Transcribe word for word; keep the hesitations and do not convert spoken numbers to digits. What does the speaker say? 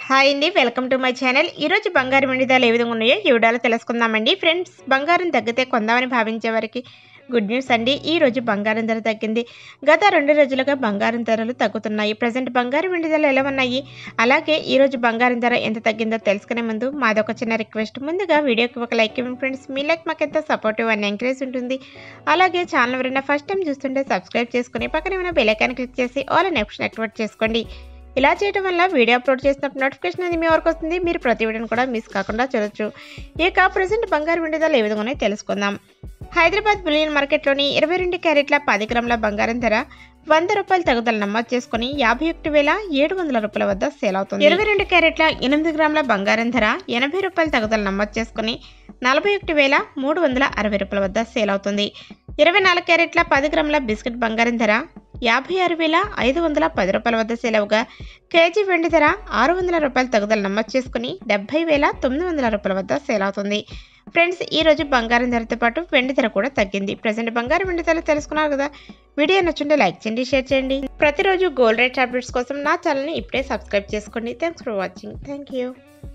Hi అండి, welcome to my channel. ఈరోజు బంగారం వెండి ధరలు ఏ విధంగా ఉన్నాయో ఈ వీడియోలో తెలుసుకుందామండి. ఫ్రెండ్స్, బంగారం తగ్గితే కొందామని భావించే వారికి గుడ్ న్యూస్ అండి. ఈ రోజు బంగారం ధర తగ్గింది. గత రెండు రోజులుగా బంగారం ధరలు తగ్గుతున్నాయి. ప్రజెంట్ బంగారం వెండి ధరలు ఎలా ఉన్నాయి, అలాగే ఈ రోజు బంగారం ధర ఎంత తగ్గిందో తెలుసుకునే ముందు మాది ఒక చిన్న రిక్వెస్ట్. ముందుగా వీడియోకి ఒక లైక్ ఇవ్వండి ఫ్రెండ్స్. మీ లైక్ మాకు ఎంతో సపోర్టివ్ అండ్ ఎంకరేజ్ ఉంటుంది. అలాగే ఛానల్ ఎవరైనా ఫస్ట్ టైం చూస్తుంటే సబ్స్క్రైబ్ చేసుకుని పక్కన ఉన్న బెల్ ఐకాన్ క్లిక్ చేసి ఆల్ అనే ఆప్షన్ యాక్టివేట్ చేసుకోండి. ఇలా చేయడం వల్ల వీడియో అప్లోడ్ చేసినప్పుడు నోటిఫికేషన్ అనేది మీ వరకు వస్తుంది. మీరు ప్రతి వీడియోని కూడా మిస్ కాకుండా చూడొచ్చు. ఇక ప్రజెంట్ బంగారు వెండి ధరలు ఏ విధంగా తెలుసుకుందాం. హైదరాబాద్ బులియన్ మార్కెట్లోని ఇరవై రెండు క్యారెట్ల పది గ్రాముల బంగారం ధర వంద రూపాయల తగ్గుదల నమోదు చేసుకుని యాభై ఒకటి వేల ఏడు వందల రూపాయల వద్ద సేల్ అవుతుంది. ఇరవై రెండు క్యారెట్ల ఎనిమిది గ్రాముల బంగారం ధర ఎనభై రూపాయల తగ్గుదల నమోదు చేసుకుని నలభై ఒకటి వేల మూడు వందల అరవై రూపాయల వద్ద సేల్ అవుతుంది. ఇరవై నాలుగు క్యారెట్ల పది గ్రాముల బిస్కెట్ బంగారం ధర యాభై ఆరు వేల ఐదు వందల పది రూపాయల వద్ద సేల్ అవగా కేజీ వెండి ధర ఆరు వందల రూపాయల తగ్గుదల నమోదు చేసుకుని డెబ్బై వేల తొమ్మిది వందల రూపాయల వద్ద సేల్ అవుతుంది. ఫ్రెండ్స్, ఈ రోజు బంగారం ధరతో పాటు వెండి ధర కూడా తగ్గింది. ప్రజెంట్ బంగారం వెండి ధరలు తెలుసుకున్నారు కదా. వీడియో నచ్చుంటే లైక్ చేయండి, షేర్ చేయండి. ప్రతిరోజు గోల్డ్ రేట్ అప్డేట్స్ కోసం నా ఛానల్ని ఇప్పుడే సబ్స్క్రైబ్ చేసుకోండి. Thanks for watching. Thank you.